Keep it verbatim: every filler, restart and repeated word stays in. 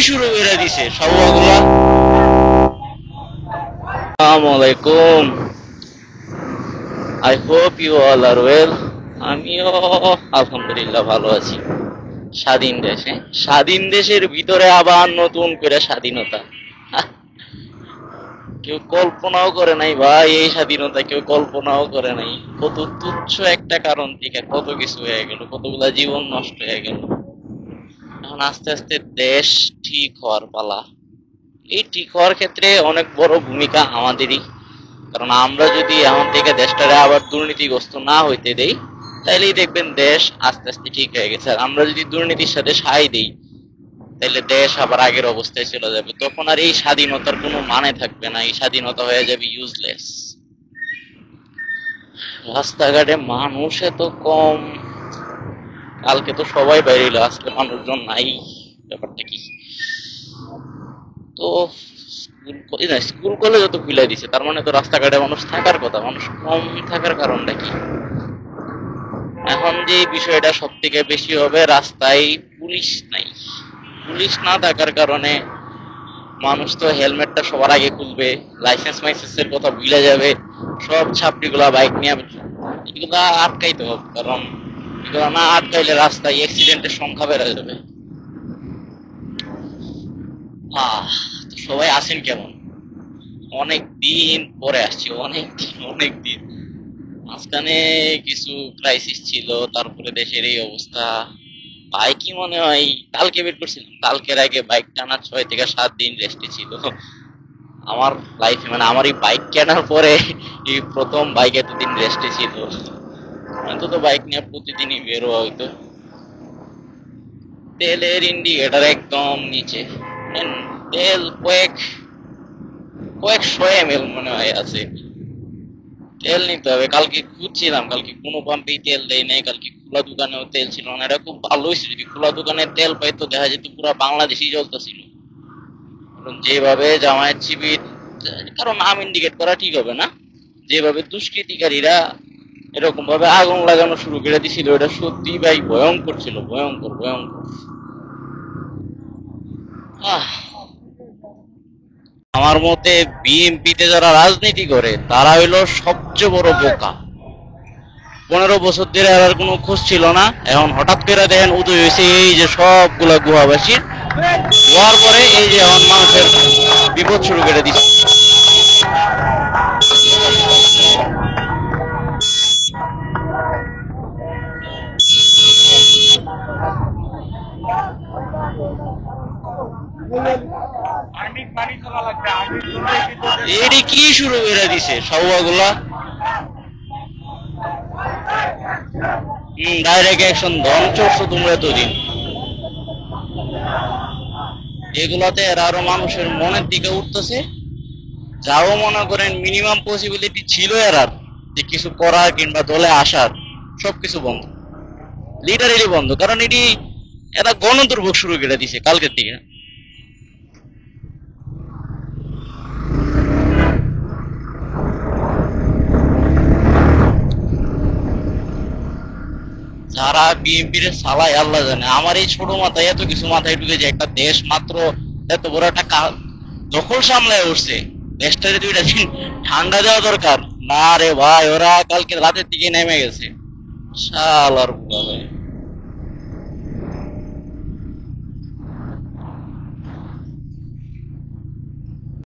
শুরু করে দিছে সবগুলা। আসসালামু আলাইকুম, I hope you all are well. আমিও আলহামদুলিল্লাহ ভালো আছি। স্বাধীন দেশে, স্বাধীন দেশের ভিতরে আবার নতুন করে স্বাধীনতা। কেউ কল্পনাও করে নাই ভাই, এই স্বাধীনতা কেউ কল্পনাও করে নাই। কত তুচ্ছ একটা কারণ থেকে কত কিছু হয়ে গেল, কতগুলা জীবন নষ্ট হয়ে গেল। এখন আস্তে আস্তে দেশ ঠিক হওয়ার পালা। এই ঠিক হওয়ার ক্ষেত্রে অনেক বড় ভূমিকা আমাদেরই। কারণ আমরা যদি এখন থেকে দেশটারে আবার দুর্নীতিগ্রস্ত না হইতে দেই, তাইলেই দেখবেন দেশ আস্তে আস্তে ঠিক হয়ে গেছে। আর আমরা যদি দুর্নীতির সাথে সায় দেই, তাহলে দেশ আবার আগের অবস্থায় চলে যাবে। তখন আর এই স্বাধীনতার কোনো মানে থাকবে না, এই স্বাধীনতা হয়ে যাবে ইউজলেস। রাস্তাঘাটে মানুষ এত কম, কালকে তো সবাই বাইরে, আজকে মানুষজন নাই, ব্যাপারটা কি? তো স্কুল কলেজ তো খুলে দিছে, তার মানে তো রাস্তাঘাটে মানুষ থাকার কথা, মানুষ কম থাকার কারণটা কি? এখন যে বিষয়টা সব থেকে বেশি হবে, রাস্তায় পুলিশ নাই। পুলিশ না থাকার কারণে মানুষ তো হেলমেটটা সবার আগে খুলবে, লাইসেন্স মাইসেন্সের কথা ভুলে যাবে, সব ছাপড়ি গুলা বাইক নিয়ে এগুলা আটকাইতে হবে। কারণ এগুলা না আটকাইলে রাস্তায় অ্যাক্সিডেন্টের সংখ্যা বেড়ে যাবে। আহ সবাই আছেন কেমন? অনেক দিন পরে আসছি, অনেক দিন অনেক দিন মাঝখানে কিছু ক্রাইসিস ছিল, তারপরে দেশের এই অবস্থা। ভাই কি মনে হয় কালকে বের করছিলাম, কালকের আগে বাইক টানা ছয় থেকে সাত দিন রেস্টে ছিল আমার লাইফে। মানে আমার এই বাইক কেনার পরে এই প্রথম বাইক এতদিন রেস্টে ছিল। অন্তত বাইক নিয়ে প্রতিদিনই বের হওয়া হইতো। তেলের ইন্ডিকেটার একদম নিচে, তেল কয়েক কয়েকশো এম এল মনে হয় আছে। তেল নিতে হবে, কালকে খুঁজছিলাম, কালকে কোনো পাম্পেই তেল দেয় নাই, কালকে খোলা দোকানেও তেল ছিল না। এটা খুব ভালো হয়েছে, যদি খোলা দোকানে তেল পাইতো দেখা যেত পুরো বাংলাদেশই জ্বলতেছিল। যেভাবে জামায়াত শিবির, কারণ নাম ইন্ডিকেট করা ঠিক হবে না, যেভাবে দুষ্কৃতিকারীরা এরকম ভাবে আগুন লাগানো শুরু করে দিছিল, এটা সত্যি ভাই ভয়ঙ্কর ছিল, ভয়ঙ্কর ভয়ঙ্কর। আহ আমার মতে বিএনপিতে যারা রাজনীতি করে তারা হইলো সবচেয়ে বড় বোকা। পনেরো বছর ধরে আর কোনো খোঁজ ছিল না, এখন হঠাৎ করে দেখেন উদয় হয়েছে এই যে সবগুলা গুহাবাসীর। হওয়ার পরে এই যে এখন মানুষের বিপদ শুরু করে দিচ্ছে। এটি কি শুরু করে দিছে সবগুলা? হম ডাইরেক্ট অ্যাকশন, ধন চড়ছো তোমরা এতদিন। এগুলাতে এরা আরো মানুষের মনের দিকে উঠতেছে। যাও মনে করেন মিনিমাম পসিবিলিটি ছিল এরার যে কিছু করার কিংবা দলে আসার, সবকিছু বন্ধ, লিটারেলি বন্ধ। কারণ এটি এরা গণদুর্ভোগ শুরু করে দিছে কালকের দিকে। যারা বিএনপির সালাই আল্লাহ জানে। আমার এই ছোট মাথায় এত কিছু মাথায় ঢুকে যে একটা দেশ মাত্র এত বড় একটা দখল সামলায় উঠছে, দেশটারে দুইটা দিন ঠান্ডা দেওয়া দরকার না রে ভাই। ওরা কালকে রাতের দিকে নেমে গেছে, শালার বুয়া ভাই।